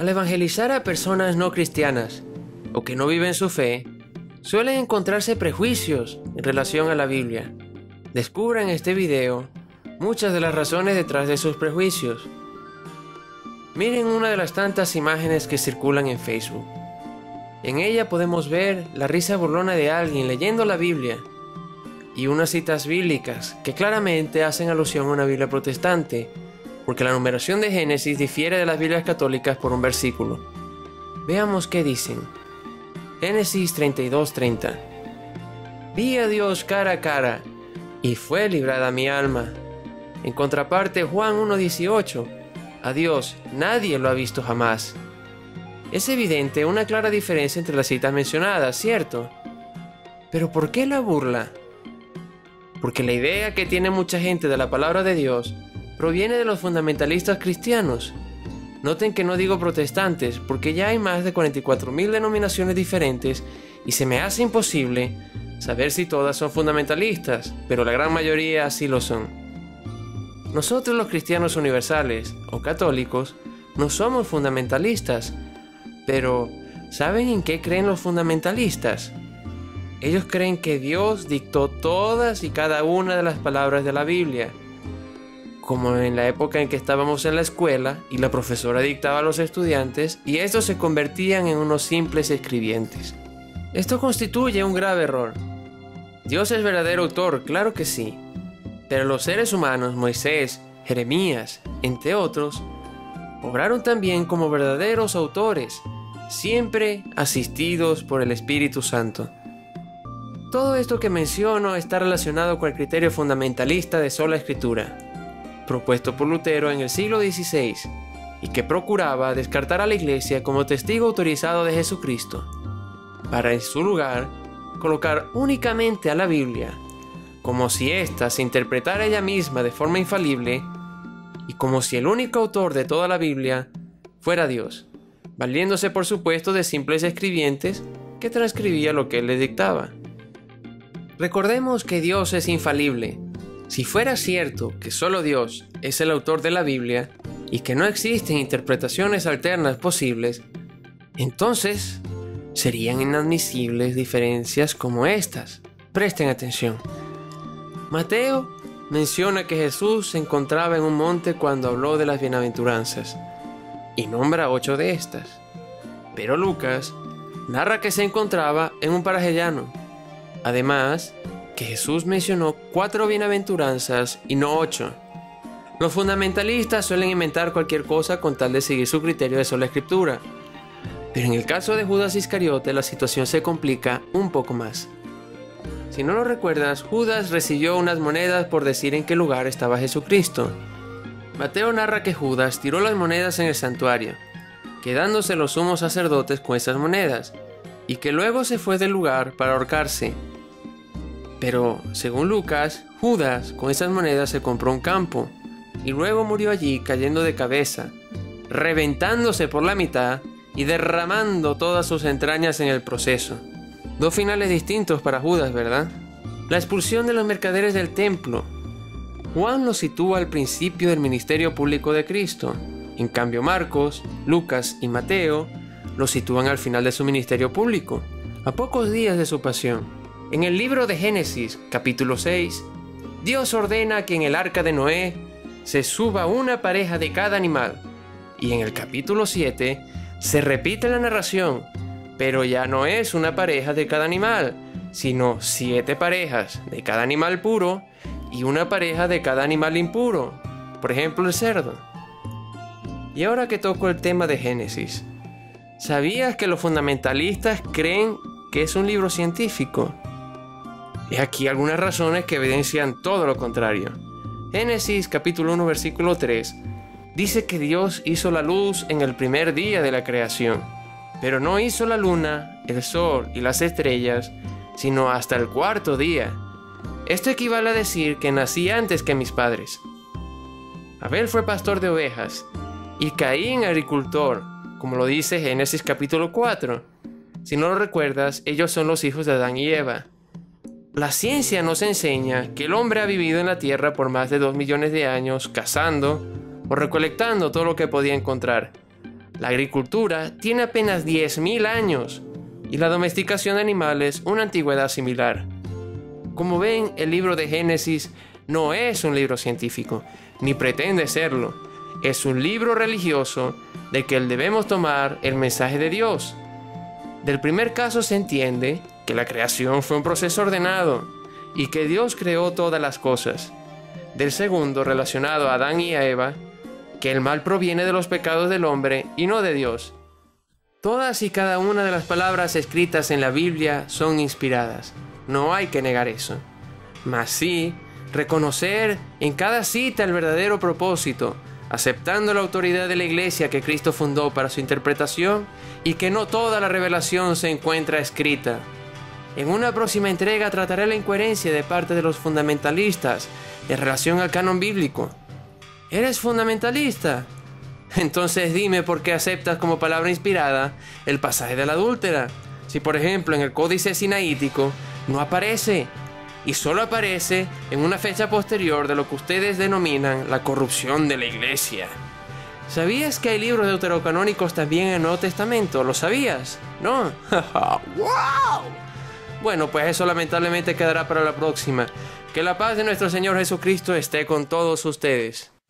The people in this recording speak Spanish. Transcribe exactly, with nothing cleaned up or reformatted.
Al evangelizar a personas no cristianas o que no viven su fe, suelen encontrarse prejuicios en relación a la Biblia. Descubra en este video muchas de las razones detrás de sus prejuicios. Miren una de las tantas imágenes que circulan en Facebook. En ella podemos ver la risa burlona de alguien leyendo la Biblia y unas citas bíblicas que claramente hacen alusión a una Biblia protestante, porque la numeración de Génesis difiere de las Biblias católicas por un versículo. Veamos qué dicen. Génesis treinta y dos treinta. Vi a Dios cara a cara, y fue librada mi alma. En contraparte, Juan uno dieciocho. A Dios nadie lo ha visto jamás. Es evidente una clara diferencia entre las citas mencionadas, ¿cierto? Pero ¿por qué la burla? Porque la idea que tiene mucha gente de la palabra de Dios proviene de los fundamentalistas cristianos. Noten que no digo protestantes, porque ya hay más de cuarenta y cuatro mil denominaciones diferentes y se me hace imposible saber si todas son fundamentalistas, pero la gran mayoría sí lo son. Nosotros los cristianos universales o católicos no somos fundamentalistas, pero ¿saben en qué creen los fundamentalistas? Ellos creen que Dios dictó todas y cada una de las palabras de la Biblia, como en la época en que estábamos en la escuela y la profesora dictaba a los estudiantes y estos se convertían en unos simples escribientes. Esto constituye un grave error. Dios es verdadero autor, claro que sí, pero los seres humanos, Moisés, Jeremías, entre otros, obraron también como verdaderos autores, siempre asistidos por el Espíritu Santo. Todo esto que menciono está relacionado con el criterio fundamentalista de sola escritura, propuesto por Lutero en el siglo dieciséis, y que procuraba descartar a la Iglesia como testigo autorizado de Jesucristo, para en su lugar colocar únicamente a la Biblia, como si ésta se interpretara ella misma de forma infalible, y como si el único autor de toda la Biblia fuera Dios, valiéndose por supuesto de simples escribientes que transcribía lo que él les dictaba. Recordemos que Dios es infalible. Si fuera cierto que solo Dios es el autor de la Biblia y que no existen interpretaciones alternas posibles, entonces serían inadmisibles diferencias como estas. Presten atención. Mateo menciona que Jesús se encontraba en un monte cuando habló de las bienaventuranzas y nombra ocho de estas. Pero Lucas narra que se encontraba en un paraje llano. Además, que Jesús mencionó cuatro bienaventuranzas y no ocho. Los fundamentalistas suelen inventar cualquier cosa con tal de seguir su criterio de sola escritura. Pero en el caso de Judas Iscariote la situación se complica un poco más. Si no lo recuerdas, Judas recibió unas monedas por decir en qué lugar estaba Jesucristo. Mateo narra que Judas tiró las monedas en el santuario, quedándose los sumos sacerdotes con esas monedas, y que luego se fue del lugar para ahorcarse. Pero, según Lucas, Judas con esas monedas se compró un campo, y luego murió allí cayendo de cabeza, reventándose por la mitad y derramando todas sus entrañas en el proceso. Dos finales distintos para Judas, ¿verdad? La expulsión de los mercaderes del templo. Juan lo sitúa al principio del ministerio público de Cristo. En cambio Marcos, Lucas y Mateo lo sitúan al final de su ministerio público, a pocos días de su pasión. En el libro de Génesis, capítulo seis, Dios ordena que en el arca de Noé se suba una pareja de cada animal. Y en el capítulo siete se repite la narración, pero ya no es una pareja de cada animal, sino siete parejas de cada animal puro y una pareja de cada animal impuro, por ejemplo el cerdo. Y ahora que toco el tema de Génesis, ¿sabías que los fundamentalistas creen que es un libro científico? Y aquí algunas razones que evidencian todo lo contrario. Génesis capítulo uno versículo tres dice que Dios hizo la luz en el primer día de la creación, pero no hizo la luna, el sol y las estrellas, sino hasta el cuarto día. Esto equivale a decir que nací antes que mis padres. Abel fue pastor de ovejas y Caín agricultor, como lo dice Génesis capítulo cuatro. Si no lo recuerdas, ellos son los hijos de Adán y Eva. La ciencia nos enseña que el hombre ha vivido en la tierra por más de dos millones de años cazando o recolectando todo lo que podía encontrar. La agricultura tiene apenas diez mil años y la domesticación de animales una antigüedad similar. Como ven, el libro de Génesis no es un libro científico, ni pretende serlo. Es un libro religioso de que debemos tomar el mensaje de Dios. Del primer caso se entiende que la creación fue un proceso ordenado y que Dios creó todas las cosas. Del segundo, relacionado a Adán y a Eva, que el mal proviene de los pecados del hombre y no de Dios. Todas y cada una de las palabras escritas en la Biblia son inspiradas. No hay que negar eso. Mas sí, reconocer en cada cita el verdadero propósito, aceptando la autoridad de la Iglesia que Cristo fundó para su interpretación y que no toda la revelación se encuentra escrita. En una próxima entrega trataré la incoherencia de parte de los fundamentalistas en relación al canon bíblico. ¿Eres fundamentalista? Entonces dime por qué aceptas como palabra inspirada el pasaje de la adúltera, si por ejemplo en el Códice Sinaítico no aparece, y solo aparece en una fecha posterior de lo que ustedes denominan la corrupción de la Iglesia. ¿Sabías que hay libros deuterocanónicos también en el Nuevo Testamento? ¿Lo sabías? ¿No? ¡Wow! Bueno, pues eso lamentablemente quedará para la próxima. Que la paz de nuestro Señor Jesucristo esté con todos ustedes.